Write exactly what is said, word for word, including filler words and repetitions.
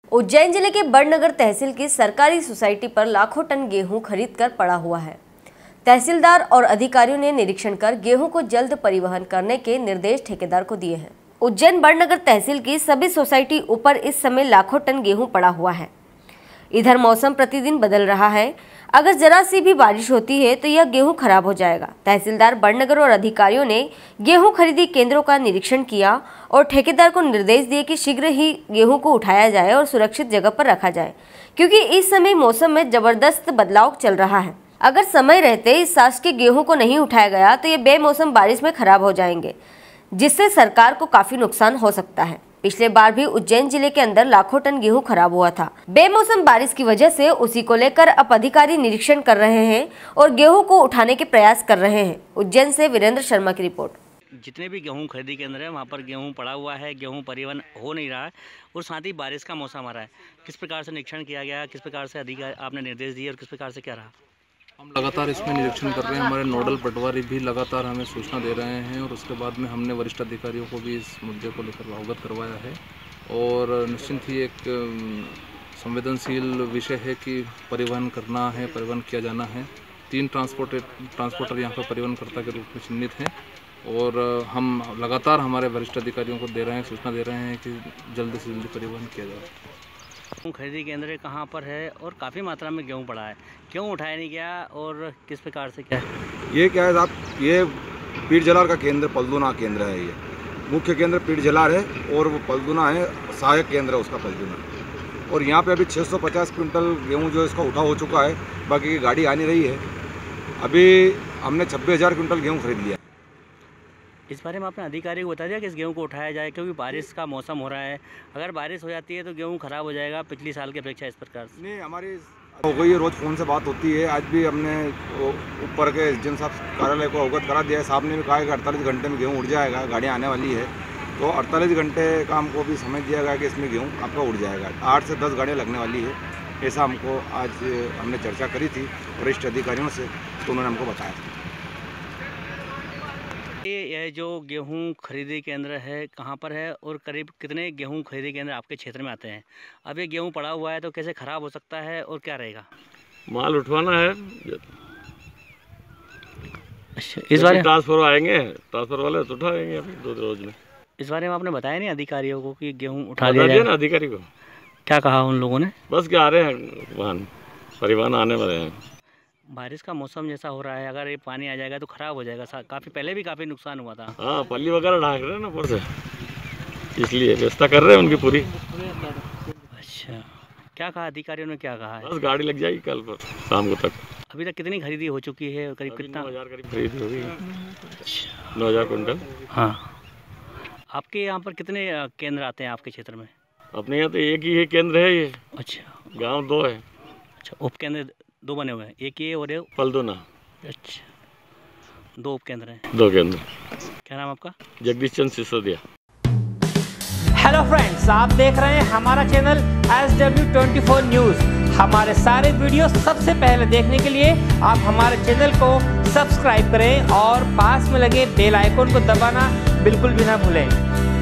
उज्जैन जिले के बड़नगर तहसील की सरकारी सोसाइटी पर लाखों टन गेहूं खरीदकर पड़ा हुआ है। तहसीलदार और अधिकारियों ने निरीक्षण कर गेहूं को जल्द परिवहन करने के निर्देश ठेकेदार को दिए हैं। उज्जैन बड़नगर तहसील की सभी सोसाइटी ऊपर इस समय लाखों टन गेहूं पड़ा हुआ है। इधर मौसम प्रतिदिन बदल रहा है, अगर जरा सी भी बारिश होती है तो यह गेहूं खराब हो जाएगा। तहसीलदार बड़नगर और अधिकारियों ने गेहूं खरीदी केंद्रों का निरीक्षण किया और ठेकेदार को निर्देश दिए कि शीघ्र ही गेहूं को उठाया जाए और सुरक्षित जगह पर रखा जाए, क्योंकि इस समय मौसम में जबरदस्त बदलाव चल रहा है। अगर समय रहते इस शासकीय गेहूं को नहीं उठाया गया तो ये बेमौसम बारिश में खराब हो जाएंगे, जिससे सरकार को काफी नुकसान हो सकता है। पिछले बार भी उज्जैन जिले के अंदर लाखों टन गेहूं खराब हुआ था। बेमौसम बारिश की वजह से उसी को लेकर अब अधिकारी निरीक्षण कर रहे हैं और गेहूं को उठाने के प्रयास कर रहे हैं। उज्जैन से वीरेंद्र शर्मा की रिपोर्ट। जितने भी गेहूं खरीदी केंद्र है वहाँ पर गेहूं पड़ा हुआ है, गेहूं परिवहन हो नहीं रहा है और साथ ही बारिश का मौसम आ रहा है। किस प्रकार से निरीक्षण किया गया, किस प्रकार से अधिकारी आपने निर्देश दिए और किस प्रकार से क्या रहा? हम लगातार इसमें निरीक्षण कर रहे हैं। हमारे नोडल पटवारी भी लगातार हमें सूचना दे रहे हैं और उसके बाद में हमने वरिष्ठ अधिकारियों को भी इस मुद्दे को लेकर अवगत करवाया है। और निश्चित ही एक संवेदनशील विषय है कि परिवहन करना है, परिवहन किया जाना है। तीन ट्रांसपोर्टर ट्रांसपोर्टर यहाँ पर परिवहनकर्ता के रूप में चिन्हित हैं और हम लगातार हमारे वरिष्ठ अधिकारियों को दे रहे हैं, सूचना दे रहे हैं कि जल्द से जल्द परिवहन किया जाए। गेहूँ खरीदी केंद्र कहाँ पर है और काफ़ी मात्रा में गेहूँ पड़ा है, क्यों उठाया नहीं गया और किस प्रकार से क्या है? ये क्या है साहब, ये पीठ जलार का केंद्र पलदूना केंद्र है। ये मुख्य केंद्र पीठ जलार है और वो पलदूना है, सहायक केंद्र है उसका पलदूना। और यहाँ पे अभी छह सौ पचास क्विंटल गेहूँ जो इसका उठा हो चुका है, बाकी की गाड़ी आ नहीं रही है। अभी हमने छब्बीस हज़ार क्विंटल गेहूँ खरीद लिया। इस बारे में आपने अधिकारी को बता दिया कि इस गेहूं को उठाया जाए, क्योंकि बारिश का मौसम हो रहा है। अगर बारिश हो जाती है तो गेहूं खराब हो जाएगा पिछली साल की अपेक्षा। इस प्रकार से नहीं, हमारी हो गई है, रोज़ फ़ोन से बात होती है। आज भी हमने ऊपर के एस डी एम साहब कार्यालय को अवगत करा दिया है। साहब ने भी कहा है कि अड़तालीस घंटे में गेहूँ उड़ जाएगा, गाड़ियाँ आने वाली है। तो अड़तालीस घंटे का हमको भी समझ दिया गया कि इसमें गेहूँ आपका उड़ जाएगा। आठ से दस गाड़ियाँ लगने वाली है, ऐसा हमको आज हमने चर्चा करी थी वरिष्ठ अधिकारियों से, तो उन्होंने हमको बताया था। यह जो गेहूं खरीदी केंद्र है कहाँ पर है और करीब कितने गेहूं खरीदी केंद्र आपके क्षेत्र में आते हैं? अब ये गेहूं पड़ा हुआ है तो कैसे खराब हो सकता है और क्या रहेगा? माल उठवाना है। अच्छा, इस बारे में ट्रांसफर आएंगे, ट्रांसफर वाले तो उठाएंगे अभी दो रोज में। इस बारे में आपने बताया नहीं अधिकारियों को कि गेहूँ उठा दिया जाए? ना अधिकारी को क्या कहा उन लोगों ने? बस क्या आ रहे हैं वाहन, परिवहन आने वाले हैं। बारिश का मौसम जैसा हो रहा है, अगर ये पानी आ जाएगा तो खराब हो जाएगा। काफ़ी पहले भी काफ़ी नुकसान हुआ था। हाँ, पल्ली वगैरह ढाक रहे हैं ना ऊपर से, इसलिए व्यवस्था कर रहे हैं उनकी पूरी। अच्छा, क्या कहा अधिकारियों ने, क्या कहा है? बस गाड़ी लग जाएगी कल पर शाम को तक। अभी तक कितनी खरीदी हो चुकी है? करीब कितना? नौ हज़ार करीब खरीदी होगी। अच्छा, नौ हज़ार कुंटल। हाँ, आपके यहाँ पर कितने केंद्र आते हैं आपके क्षेत्र में? अपने यहाँ तो एक ही है केंद्र है ये। अच्छा, गाँव दो है। अच्छा, उप केंद्र दो बने हुए हैं, एक ये और एक पलदूना। अच्छा, दो उप केंद्र हैं। दो केंद्र। क्या नाम आपका? जगदीश चंद सिसोदिया। हेलो फ्रेंड्स, आप देख रहे हैं हमारा channel S W twenty four news. हमारे सारे वीडियो सबसे पहले देखने के लिए आप हमारे चैनल को सब्सक्राइब करें और पास में लगे बेल आइकन को दबाना बिल्कुल भी ना भूलें।